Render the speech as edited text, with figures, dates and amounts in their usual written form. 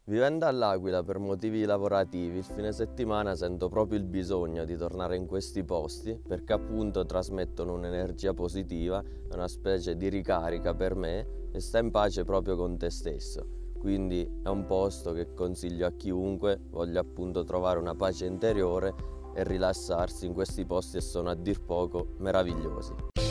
Vivendo all'Aquila per motivi lavorativi, il fine settimana sento proprio il bisogno di tornare in questi posti perché appunto trasmettono un'energia positiva, una specie di ricarica per me e sta in pace proprio con te stesso. Quindi è un posto che consiglio a chiunque voglia appunto trovare una pace interiore e rilassarsi in questi posti che sono a dir poco meravigliosi.